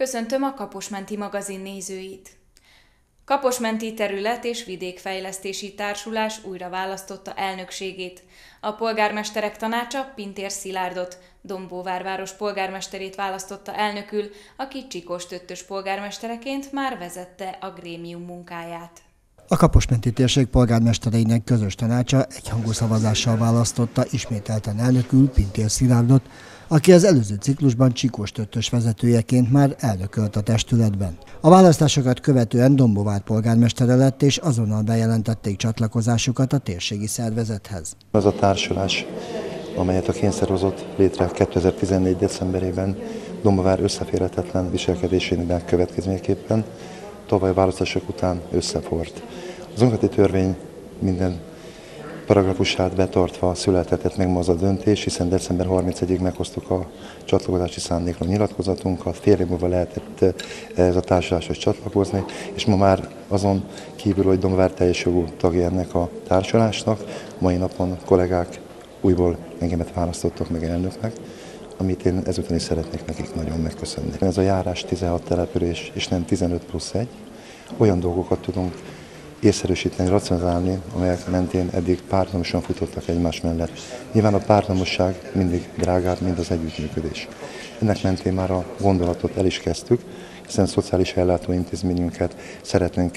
Köszöntöm a Kaposmenti magazin nézőit! Kaposmenti Terület- és Vidékfejlesztési Társulás újra választotta elnökségét. A polgármesterek tanácsa Pintér Szilárdot, Dombóvár város polgármesterét választotta elnökül, aki Csikós-Töttös polgármestereként már vezette a grémium munkáját. A Kaposmenti térség polgármestereinek közös tanácsa egyhangú szavazással választotta ismételten elnökül Pintér Szilárdot, aki az előző ciklusban Csikós-Töttös vezetőjeként már elnökölt a testületben. A választásokat követően Dombóvár polgármestere lett, és azonnal bejelentették csatlakozásukat a térségi szervezethez. Az a társulás, amelyet a kényszer hozott létre 2014. decemberében Dombóvár összeférhetetlen viselkedésének következményeképpen, tavaly választások után összefort. Az önkormányzati törvény minden paragrafusát betartva született meg ma az a döntés, hiszen december 31-ig meghoztuk a csatlakozási szándékról nyilatkozatunkat, fél év múlva lehetett ez a társuláshoz csatlakozni, és ma már azon kívül, hogy Dombóvár teljes jogú tagja ennek a társulásnak, mai napon kollégák újból engemet választottak meg elnöknek, amit én ezután is szeretnék nekik nagyon megköszönni. Ez a járás 16 település, és nem 15+1. Olyan dolgokat tudunk észszerűsíteni, racionalizálni, amelyek mentén eddig párhuzamosan futottak egymás mellett. Nyilván a párhuzamosság mindig drágább, mint az együttműködés. Ennek mentén már a gondolatot el is kezdtük, hiszen a szociális ellátóintézményünket szeretnénk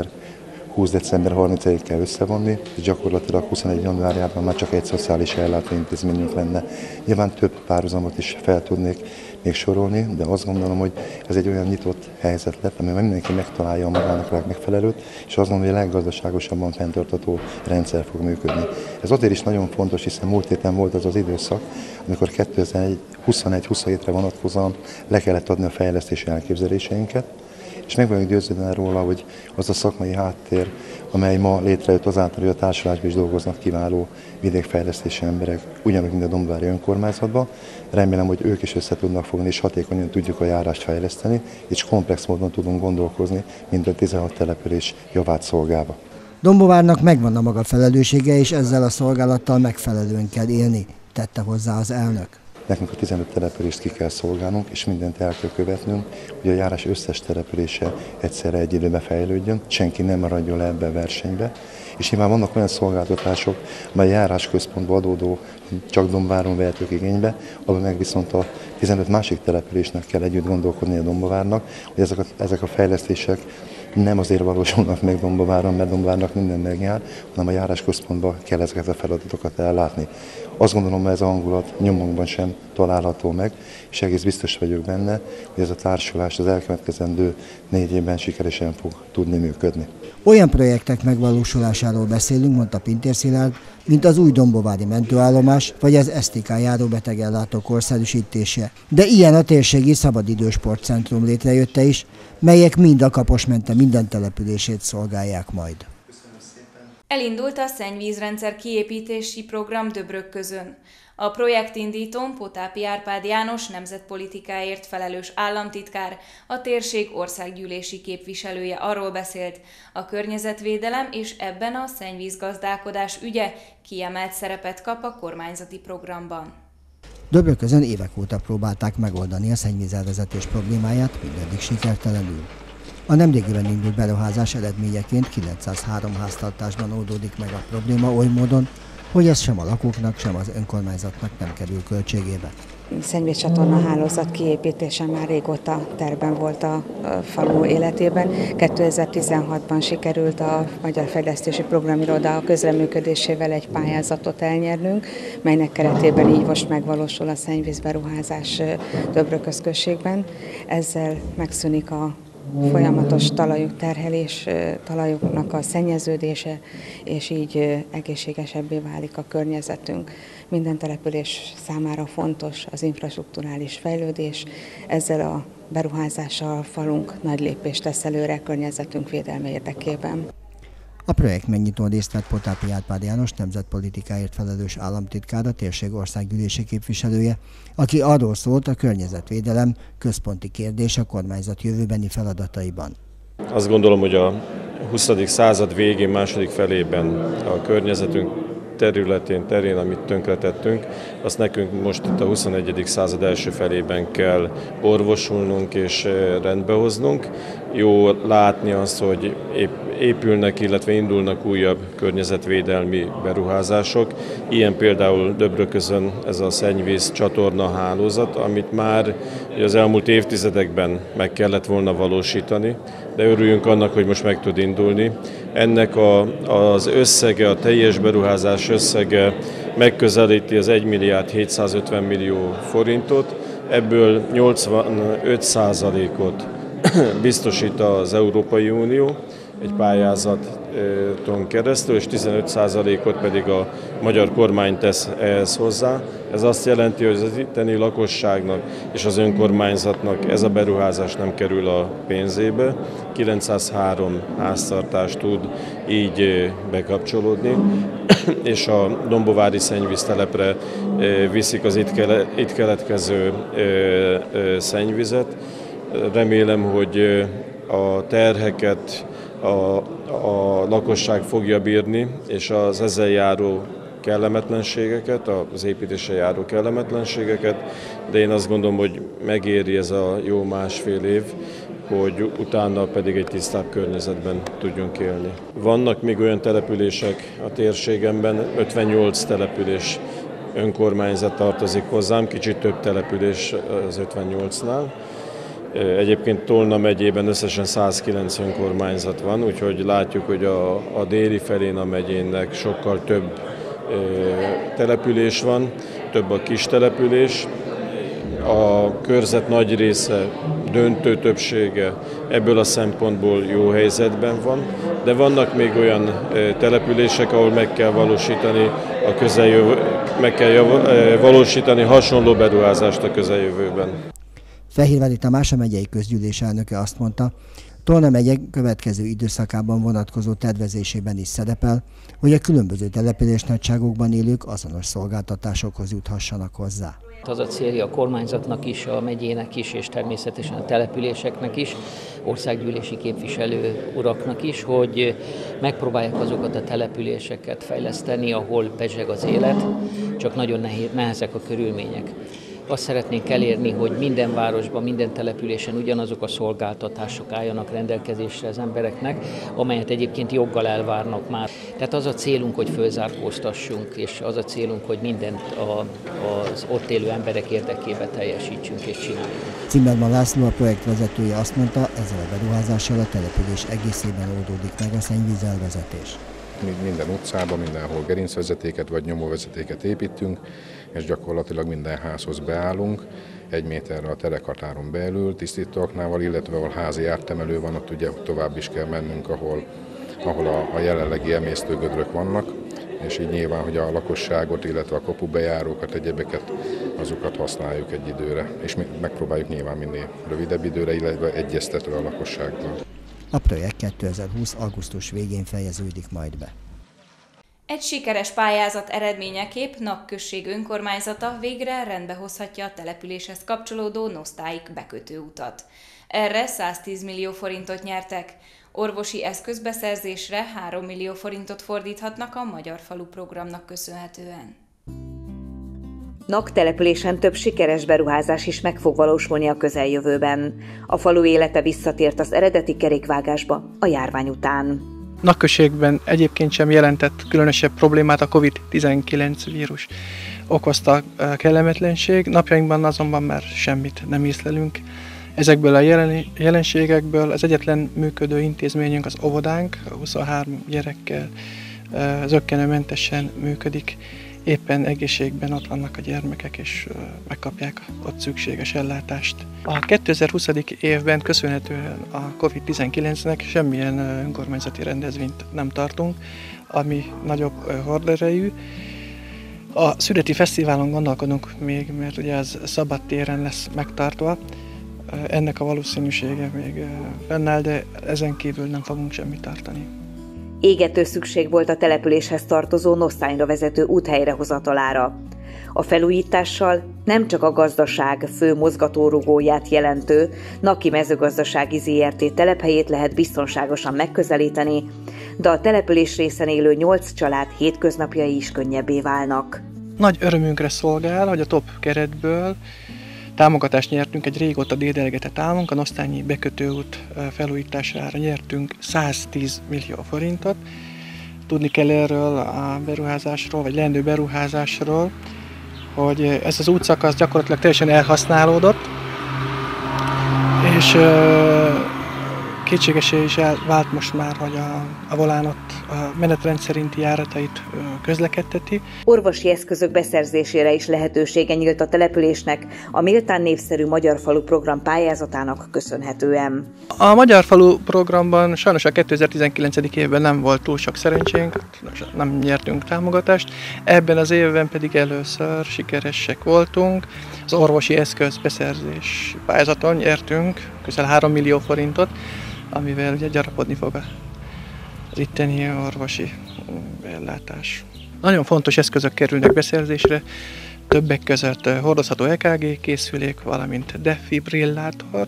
2020. december 31-kel összevonni, és gyakorlatilag 21. januárjában már csak egy szociális ellátóintézményünk lenne. Nyilván több párhuzamot is fel tudnék még sorolni, de azt gondolom, hogy ez egy olyan nyitott helyzet lett, amiben mindenki megtalálja a magának legmegfelelőt, és azt gondolom, hogy a leggazdaságosabban fenntartható rendszer fog működni. Ez azért is nagyon fontos, hiszen múlt héten volt az az időszak, amikor 2021-27-re vonatkozóan le kellett adni a fejlesztési elképzeléseinket, és meg vagyok győződve róla, hogy az a szakmai háttér, amely ma létrejött azáltal, hogy a társulásban is dolgoznak kiváló vidékfejlesztési emberek, ugyanúgy, mint a Dombóvári önkormányzatban. Remélem, hogy ők is össze tudnak fogni, és hatékonyan tudjuk a járást fejleszteni, és komplex módon tudunk gondolkozni, mint a 16 település javát szolgálva. Dombóvárnak megvan a maga felelőssége, és ezzel a szolgálattal megfelelően kell élni, tette hozzá az elnök. Nekünk a 15 települést ki kell szolgálnunk, és mindent el kell követnünk, hogy a járás összes települése egyszerre egy időben fejlődjön, senki nem maradjon le ebbe a versenybe. És nyilván vannak olyan szolgáltatások, amely a járásközpontból adódó csak Dombóváron vehetők igénybe, abban meg viszont a 15 másik településnek kell együtt gondolkodni a Dombóvárnak, hogy ezek a fejlesztések nem azért valósulnak meg Dombóváron, mert Dombóvárnak minden megjár, hanem a járásközpontban kell ezeket a feladatokat ellátni. Azt gondolom, hogy ez a hangulat nyomunkban sem található meg, és egész biztos vagyok benne, hogy ez a társulás az elkövetkezendő 4 évben sikeresen fog tudni működni. Olyan projektek megvalósulásáról beszélünk, mondta Pintér Szilárd, mint az új dombóvári mentőállomás, vagy az STK járóbetegellátó korszerűsítése. De ilyen a térségi szabadidős sportcentrum létrejötte is, melyek mind a Kaposmente minden települését szolgálják majd. Elindult a szennyvízrendszer kiépítési program Döbrökközön. A projektindítón Potápi Árpád János nemzetpolitikáért felelős államtitkár, a térség országgyűlési képviselője arról beszélt, a környezetvédelem és ebben a szennyvízgazdálkodás ügye kiemelt szerepet kap a kormányzati programban. Döbrökközön évek óta próbálták megoldani a szennyvízelvezetés problémáját, mindeddig sikertelenül. A nemrégiben indult beruházás eredményeként 903 háztartásban oldódik meg a probléma oly módon, hogy ez sem a lakóknak, sem az önkormányzatnak nem kerül költségébe. Szennyvízcsatorna hálózat kiépítése már régóta tervben volt a falu életében. 2016-ban sikerült a Magyar Fejlesztési Programiroda közreműködésével egy pályázatot elnyernünk, melynek keretében így most megvalósul a szennyvízberuházás Döbrököz községben. Ezzel megszűnik a folyamatos talajuk terhelés, talajoknak a szennyeződése, és így egészségesebbé válik a környezetünk. Minden település számára fontos az infrastrukturális fejlődés, ezzel a beruházással a falunk nagy lépést tesz előre környezetünk védelme érdekében. A projekt megnyitón részt vett Potápi Árpád János nemzetpolitikáért felelős államtitkár, a térség országgyűlési képviselője, aki arról szólt, a környezetvédelem központi kérdés a kormányzat jövőbeni feladataiban. Azt gondolom, hogy a 20. század végén, második felében a környezetünk terén, amit tönkretettünk, azt nekünk most itt a 21. század első felében kell orvosolnunk és rendbehoznunk. Jó látni azt, hogy épülnek, illetve indulnak újabb környezetvédelmi beruházások. Ilyen például Döbröközön ez a szennyvíz csatorna hálózat, amit már az elmúlt évtizedekben meg kellett volna valósítani, de örüljünk annak, hogy most meg tud indulni. Ennek az összege, a teljes beruházás összege megközelíti az 1 milliárd 750 millió forintot, ebből 85%-ot biztosít az Európai Unió egy pályázaton keresztül, és 15%-ot pedig a magyar kormány tesz ehhez hozzá. Ez azt jelenti, hogy az itteni lakosságnak és az önkormányzatnak ez a beruházás nem kerül a pénzébe. 903 háztartás tud így bekapcsolódni, és a dombovári szennyvíztelepre viszik az itt keletkező szennyvizet. Remélem, hogy a terheket a lakosság fogja bírni, és az ezzel járó kellemetlenségeket, az építéssel járó kellemetlenségeket, de én azt gondolom, hogy megéri ez a jó másfél év, hogy utána pedig egy tisztább környezetben tudjunk élni. Vannak még olyan települések a térségemben, 58 település önkormányzat tartozik hozzám, kicsit több település az 58-nál. Egyébként Tolna megyében összesen 109 önkormányzat van, úgyhogy látjuk, hogy a déli felén a megyének sokkal több település van, több a kis település. A körzet nagy része, döntő többsége ebből a szempontból jó helyzetben van, de vannak még olyan települések, ahol meg kell valósítani hasonló beruházást a közeljövőben. Fehérvári Tamás, a megyei közgyűlés elnöke azt mondta, Tolna megye következő időszakában vonatkozó tervezésében is szerepel, hogy a különböző településnagyságokban élők azonos szolgáltatásokhoz juthassanak hozzá. Az a célja a kormányzatnak is, a megyének is, és természetesen a településeknek is, országgyűlési képviselő uraknak is, hogy megpróbálják azokat a településeket fejleszteni, ahol pezseg az élet, csak nagyon nehezek a körülmények. Azt szeretnénk elérni, hogy minden városban, minden településen ugyanazok a szolgáltatások álljanak rendelkezésre az embereknek, amelyet egyébként joggal elvárnak már. Tehát az a célunk, hogy fölzárkóztassunk, és az a célunk, hogy mindent az ott élő emberek érdekében teljesítsünk és csináljunk. Zimmermann László, a projektvezetője azt mondta, ezzel a beruházással a település egészében oldódik meg a szennyvízelvezetés. Minden utcában, mindenhol gerincvezetéket vagy nyomóvezetéket építünk, és gyakorlatilag minden házhoz beállunk, 1 méterre a terekhatáron belül, tisztítóaknával, illetve ahol házi áttemelő van, ott ugye tovább is kell mennünk, ahol a jelenlegi emésztőgödrök vannak, és így nyilván, hogy a lakosságot, illetve a kapubejárókat, egyebeket, azokat használjuk egy időre, és megpróbáljuk nyilván minél rövidebb időre, illetve egyeztetve a lakossággal. A projekt 2020. augusztus végén fejeződik majd be. Egy sikeres pályázat eredményeképp Nakközség önkormányzata végre rendbe hozhatja a településhez kapcsolódó Nosztáig bekötőutat. Erre 110 millió forintot nyertek. Orvosi eszközbeszerzésre 3 millió forintot fordíthatnak a Magyar Falu programnak köszönhetően. Nak településen több sikeres beruházás is meg fog valósulni a közeljövőben. A falu élete visszatért az eredeti kerékvágásba a járvány után. Nakközségben egyébként sem jelentett különösebb problémát a COVID-19 vírus okozta kellemetlenség, napjainkban azonban már semmit nem észlelünk. Ezekből a jelenségekből az egyetlen működő intézményünk az óvodánk, 23 gyerekkel zökkenőmentesen működik. Éppen egészségben ott vannak a gyermekek, és megkapják ott szükséges ellátást. A 2020. évben köszönhetően a COVID-19-nek semmilyen önkormányzati rendezvényt nem tartunk, ami nagyobb horderejű. A születi fesztiválon gondolkodunk még, mert ugye ez szabadtéren lesz megtartva. Ennek a valószínűsége még fennáll, de ezen kívül nem fogunk semmit tartani. Égető szükség volt a településhez tartozó Nosztányra vezető út helyrehozatalára. A felújítással nem csak a gazdaság fő mozgatórugóját jelentő Naki Mezőgazdasági Zrt. Telephelyét lehet biztonságosan megközelíteni, de a település részen élő 8 család hétköznapjai is könnyebbé válnak. Nagy örömünkre szolgál, hogy a TOP keretből támogatást nyertünk egy régóta dédelgetett álmunk, a Nosztányi bekötőút felújítására nyertünk 110 millió forintot. Tudni kell erről a beruházásról, vagy leendő beruházásról, hogy ez az útszakasz gyakorlatilag teljesen elhasználódott, és kétségesé is vált most már, hogy a volán ott a menetrend szerinti járatait közlekedteti. Orvosi eszközök beszerzésére is lehetősége nyílt a településnek a méltán népszerű Magyar Falu program pályázatának köszönhetően. A Magyar Falu programban sajnos a 2019. évben nem volt túl sok szerencsénk, nem nyertünk támogatást, ebben az évben pedig először sikeresek voltunk. Az orvosi eszköz beszerzés pályázaton nyertünk közel 3 millió forintot, amivel ugye gyarapodni fog az itteni orvosi ellátás. Nagyon fontos eszközök kerülnek beszerzésre, többek között hordozható EKG készülék, valamint defibrillátor.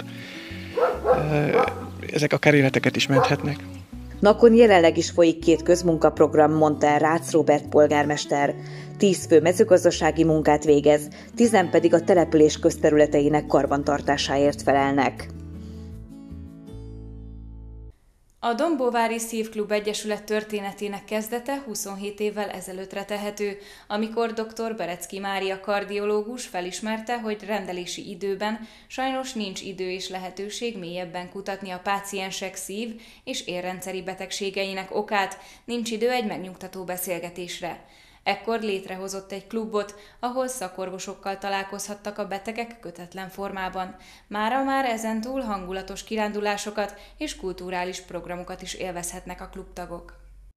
Ezek akár életeket is menthetnek. Nakon jelenleg is folyik 2 közmunkaprogram, mondta el Rácz Róbert polgármester. 10 fő mezőgazdasági munkát végez, 10 pedig a település közterületeinek karbantartásáért felelnek. A Dombóvári Szívklub Egyesület történetének kezdete 27 évvel ezelőttre tehető, amikor dr. Berecki Mária kardiológus felismerte, hogy rendelési időben sajnos nincs idő és lehetőség mélyebben kutatni a páciensek szív- és érrendszeri betegségeinek okát, nincs idő egy megnyugtató beszélgetésre. Ekkor létrehozott egy klubot, ahol szakorvosokkal találkozhattak a betegek kötetlen formában. Mára már ezentúl hangulatos kirándulásokat és kulturális programokat is élvezhetnek a klubtagok.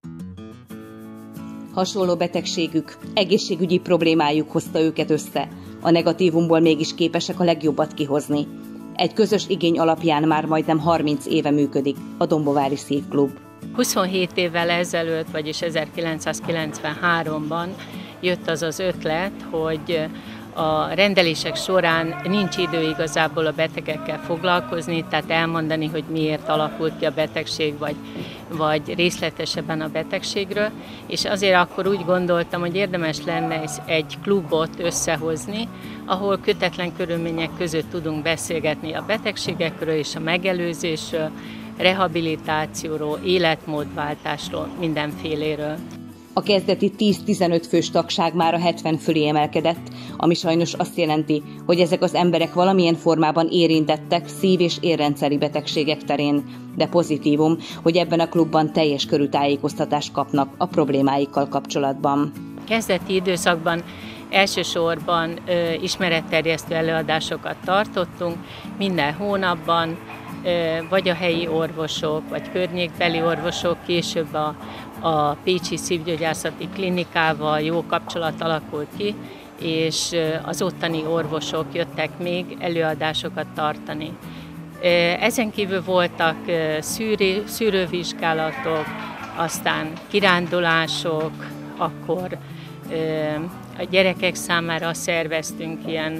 Hasonló betegségük, egészségügyi problémájuk hozta őket össze. A negatívumból mégis képesek a legjobbat kihozni. Egy közös igény alapján már majdnem 30 éve működik a Dombóvári Szívklub. 27 évvel ezelőtt, vagyis 1993-ban jött az az ötlet, hogy a rendelések során nincs idő igazából a betegekkel foglalkozni, tehát elmondani, hogy miért alakult ki a betegség, vagy részletesebben a betegségről, és azért akkor úgy gondoltam, hogy érdemes lenne egy klubot összehozni, ahol kötetlen körülmények között tudunk beszélgetni a betegségekről és a megelőzésről, rehabilitációról, életmódváltásról, mindenféléről. A kezdeti 10-15 fős tagság már a 70 fölé emelkedett, ami sajnos azt jelenti, hogy ezek az emberek valamilyen formában érintettek szív- és érrendszeri betegségek terén, de pozitívum, hogy ebben a klubban teljes körű tájékoztatást kapnak a problémáikkal kapcsolatban. Kezdeti időszakban elsősorban ismeretterjesztő előadásokat tartottunk minden hónapban, vagy a helyi orvosok, vagy környékbeli orvosok, később a Pécsi Szívgyógyászati Klinikával jó kapcsolat alakult ki, és az ottani orvosok jöttek még előadásokat tartani. Ezen kívül voltak szűrővizsgálatok, aztán kirándulások, akkor a gyerekek számára szerveztünk ilyen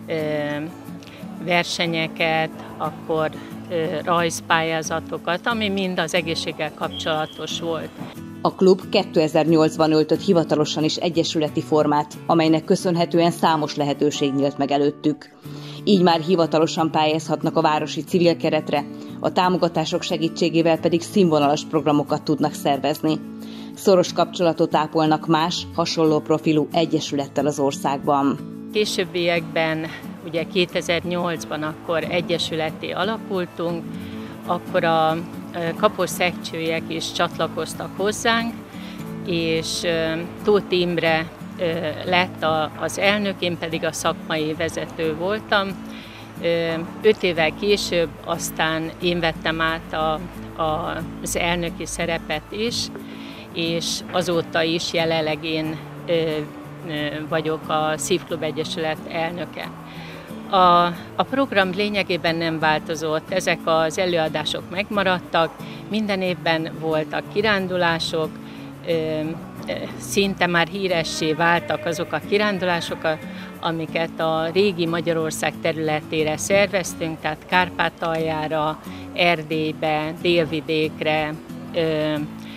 versenyeket, akkor rajzpályázatokat, ami mind az egészséggel kapcsolatos volt. A klub 2008-ban öltött hivatalosan is egyesületi formát, amelynek köszönhetően számos lehetőség nyílt meg előttük. Így már hivatalosan pályázhatnak a városi civil keretre, a támogatások segítségével pedig színvonalas programokat tudnak szervezni. Szoros kapcsolatot ápolnak más, hasonló profilú egyesülettel az országban. Későbbiekben, ugye 2008-ban akkor egyesületté alakultunk, akkor a kaposszekcsőjek is csatlakoztak hozzánk, és Tóth Imre lett az elnök, én pedig a szakmai vezető voltam. 5 évvel később aztán én vettem át az elnöki szerepet is, és azóta is jelenleg én vagyok a Szívklub Egyesület elnöke. A program lényegében nem változott, ezek az előadások megmaradtak, minden évben voltak kirándulások, szinte már híressé váltak azok a kirándulások, amiket a régi Magyarország területére szerveztünk, tehát Kárpátaljára, Erdélybe, Délvidékre,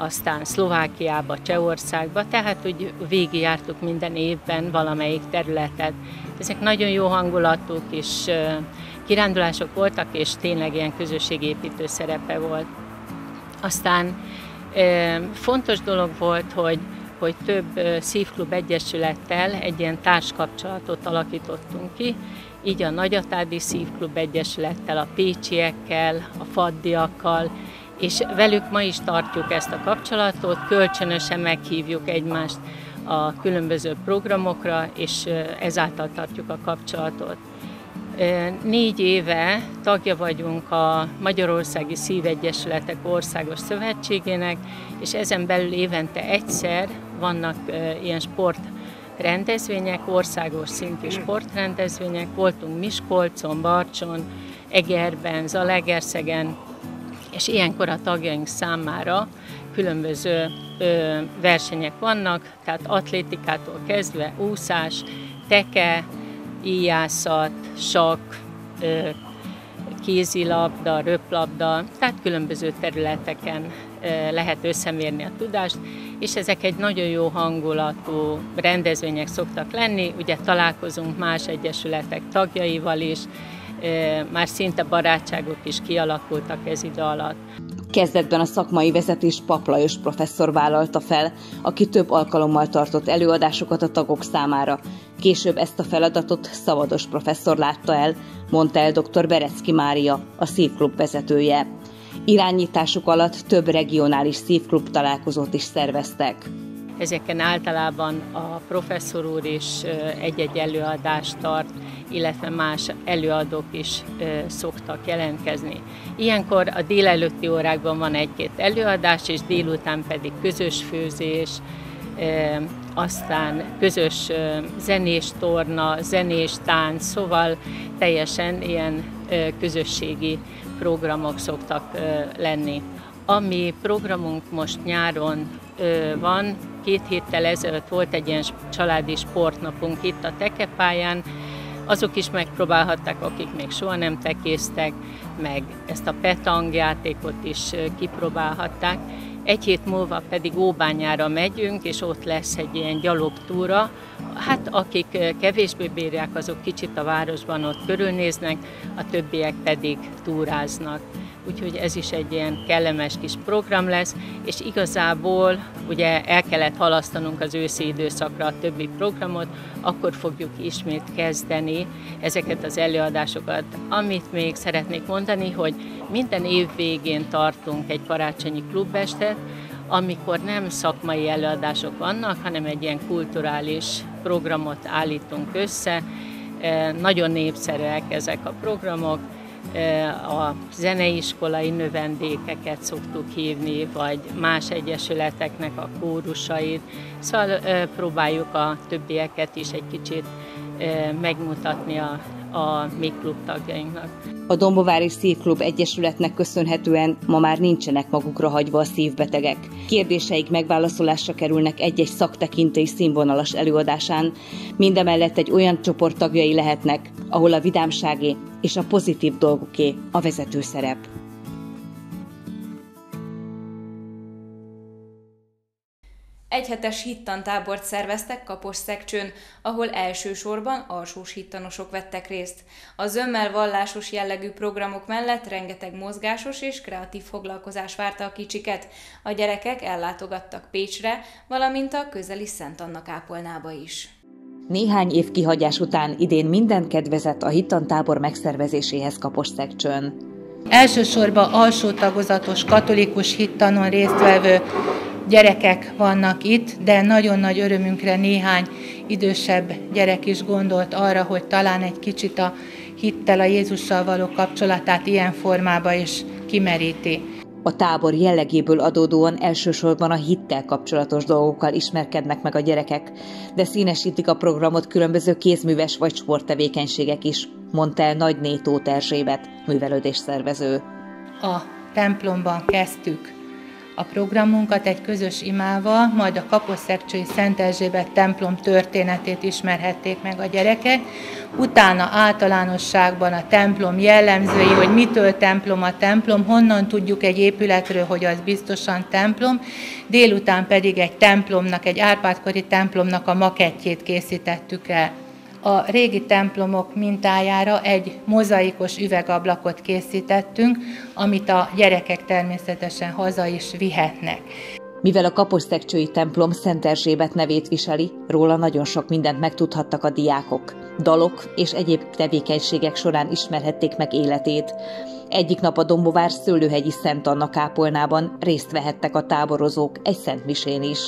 aztán Szlovákiába, Csehországba, tehát úgy végigjártuk minden évben valamelyik területet. Ezek nagyon jó hangulatúk és kirándulások voltak, és tényleg ilyen közösségépítő szerepe volt. Aztán fontos dolog volt, hogy több szívklub egyesülettel egy ilyen társkapcsolatot alakítottunk ki, így a Nagyatádi Szívklub Egyesülettel, a pécsiekkel, a faddiakkal, és velük ma is tartjuk ezt a kapcsolatot, kölcsönösen meghívjuk egymást a különböző programokra, és ezáltal tartjuk a kapcsolatot. 4 éve tagja vagyunk a Magyarországi Szívegyesületek Országos Szövetségének, és ezen belül évente egyszer vannak ilyen sportrendezvények, országos szintű sportrendezvények. Voltunk Miskolcon, Barcson, Egerben, Zalaegerszegen, és ilyenkor a tagjaink számára különböző versenyek vannak, tehát atlétikától kezdve úszás, teke, íjászat, sakk, kézilabda, röplabda, tehát különböző területeken lehet összemérni a tudást, és ezek egy nagyon jó hangulatú rendezvények szoktak lenni, ugye találkozunk más egyesületek tagjaival is, már szinte barátságok is kialakultak ez idő alatt. Kezdetben a szakmai vezetés Papp Lajos professzor vállalta fel, aki több alkalommal tartott előadásokat a tagok számára. Később ezt a feladatot Szavados professzor látta el, mondta el dr. Berecki Mária, a szívklub vezetője. Irányításuk alatt több regionális szívklub találkozót is szerveztek. Ezeken általában a professzor úr is egy-egy előadást tart, illetve más előadók is szoktak jelentkezni. Ilyenkor a délelőtti órákban van 1-2 előadás, és délután pedig közös főzés, aztán közös zenés torna, zenés tánc, szóval teljesen ilyen közösségi programok szoktak lenni. Ami programunk most nyáron van, 2 héttel ezelőtt volt egy ilyen családi sportnapunk itt a tekepályán, azok is megpróbálhatták, akik még soha nem tekéztek, meg ezt a petang játékot is kipróbálhatták. 1 hét múlva pedig Óbányára megyünk, és ott lesz egy ilyen gyalogtúra. Hát akik kevésbé bírják, azok kicsit a városban ott körülnéznek, a többiek pedig túráznak. Úgyhogy ez is egy ilyen kellemes kis program lesz, és igazából ugye el kellett halasztanunk az őszi időszakra a többi programot, akkor fogjuk ismét kezdeni ezeket az előadásokat. Amit még szeretnék mondani, hogy minden év végén tartunk egy karácsonyi klubestet, amikor nem szakmai előadások vannak, hanem egy ilyen kulturális programot állítunk össze. Nagyon népszerűek ezek a programok. A zeneiskolai növendékeket szoktuk hívni, vagy más egyesületeknek a kórusait. Szóval próbáljuk a többieket is egy kicsit megmutatni a mi klubtagjainknak. A Dombovári Szívklub Egyesületnek köszönhetően ma már nincsenek magukra hagyva a szívbetegek. Kérdéseik megválaszolásra kerülnek egy-egy szaktekintély színvonalas előadásán, mindemellett egy olyan csoport tagjai lehetnek, ahol a vidámságé és a pozitív dolgoké a vezető szerep. Egyhetes hittantábort szerveztek Kaposszegcsőn, ahol elsősorban alsós hittanosok vettek részt. A zömmel vallásos jellegű programok mellett rengeteg mozgásos és kreatív foglalkozás várta a kicsiket. A gyerekek ellátogattak Pécsre, valamint a közeli Szent Anna kápolnába is. Néhány év kihagyás után idén minden kedvezett a hittantábor megszervezéséhez Kaposszegcsőn. Elsősorban alsó tagozatos katolikus hittanon résztvevő gyerekek vannak itt, de nagyon nagy örömünkre néhány idősebb gyerek is gondolt arra, hogy talán egy kicsit a hittel, a Jézussal való kapcsolatát ilyen formában is kimeríti. A tábor jellegéből adódóan elsősorban a hittel kapcsolatos dolgokkal ismerkednek meg a gyerekek, de színesítik a programot különböző kézműves vagy sporttevékenységek is, mondta el Nagyné Tóth Erzsébet, művelődésszervező. A templomban kezdtük a programunkat egy közös imával, majd a Kaposztszegcsői Szent Erzsébet templom történetét ismerhették meg a gyerekek. Utána általánosságban a templom jellemzői, hogy mitől templom a templom, honnan tudjuk egy épületről, hogy az biztosan templom. Délután pedig egy templomnak, egy Árpád-kori templomnak a makettjét készítettük el. A régi templomok mintájára egy mozaikos üvegablakot készítettünk, amit a gyerekek természetesen haza is vihetnek. Mivel a Kaposztszegcsői templom Szent Erzsébet nevét viseli, róla nagyon sok mindent megtudhattak a diákok. Dalok és egyéb tevékenységek során ismerhették meg életét. Egyik nap a Dombóvár Szőlőhegyi Szent Anna kápolnában részt vehettek a táborozók egy szentmisén is.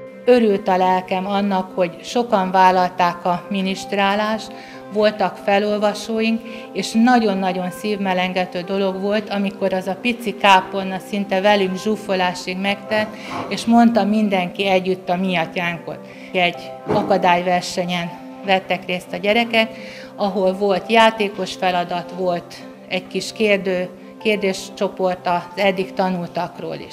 Örült a lelkem annak, hogy sokan vállalták a minisztrálást, voltak felolvasóink, és nagyon-nagyon szívmelengető dolog volt, amikor az a pici kápolna szinte velünk zsúfolásig megtelt, és mondta mindenki együtt a mi atyánkot. Egy akadályversenyen vettek részt a gyerekek, ahol volt játékos feladat, volt egy kis kérdéscsoport az eddig tanultakról is.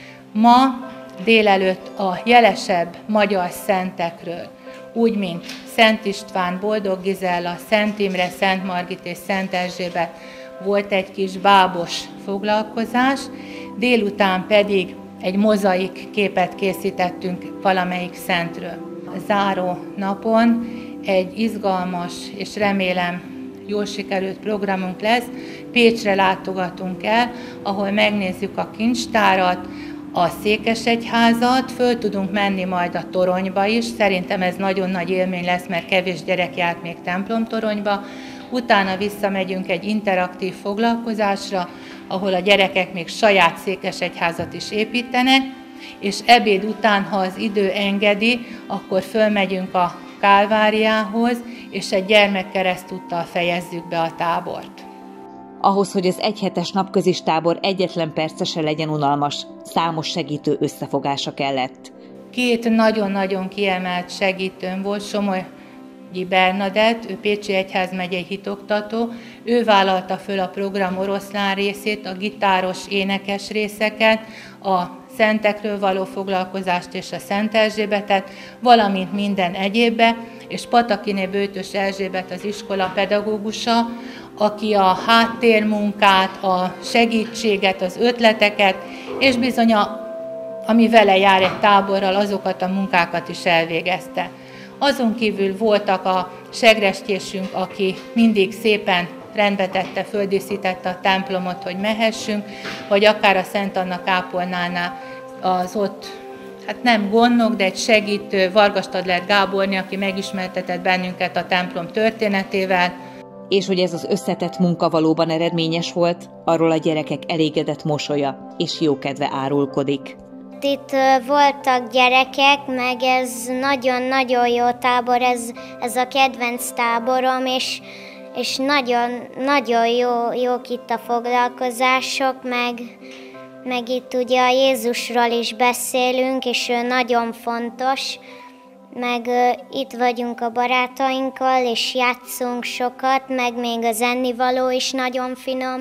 Ma délelőtt a jelesebb magyar szentekről, úgy, mint Szent István, Boldog Gizella, Szent Imre, Szent Margit és Szent Erzsébet volt egy kis bábos foglalkozás, délután pedig egy mozaik képet készítettünk valamelyik szentről. A záró napon egy izgalmas és remélem jól sikerült programunk lesz. Pécsre látogatunk el, ahol megnézzük a kincstárat, a székesegyházat, föl tudunk menni majd a toronyba is, szerintem ez nagyon nagy élmény lesz, mert kevés gyerek járt még templomtoronyba, utána visszamegyünk egy interaktív foglalkozásra, ahol a gyerekek még saját székesegyházat is építenek, és ebéd után, ha az idő engedi, akkor fölmegyünk a Kálváriához, és egy gyermekkeresztúttal fejezzük be a tábort. Ahhoz, hogy az egyhetes napközis tábor egyetlen perce se legyen unalmas, számos segítő összefogása kellett. Két nagyon-nagyon kiemelt segítőm volt, Somogyi Bernadett, ő Pécsi Egyházmegyei hitoktató, ő vállalta föl a program oroszlán részét, a gitáros, énekes részeket, a szentekről való foglalkozást és a Szent Erzsébetet, valamint minden egyébbe, és Patakiné Bőtös Erzsébet az iskola pedagógusa, aki a háttérmunkát, a segítséget, az ötleteket, és bizony, ami vele jár egy táborral, azokat a munkákat is elvégezte. Azon kívül voltak a segrestjésünk, aki mindig szépen rendbe tette, földíszítette a templomot, hogy mehessünk, vagy akár a Szent Anna kápolnánál az ott, hát nem gondnok, de egy segítő, Vargas Stadler Gáborné, aki megismertetett bennünket a templom történetével. És hogy ez az összetett munka valóban eredményes volt, arról a gyerekek elégedett mosolya és jókedve árulkodik. Itt voltak gyerekek, meg ez nagyon-nagyon jó tábor, ez a kedvenc táborom, és nagyon jók itt a foglalkozások, meg itt ugye a Jézusról is beszélünk, és ő nagyon fontos, meg itt vagyunk a barátainkkal, és játszunk sokat, meg még az ennivaló is nagyon finom.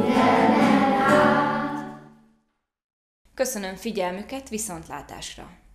Köszönöm figyelmüket, viszontlátásra!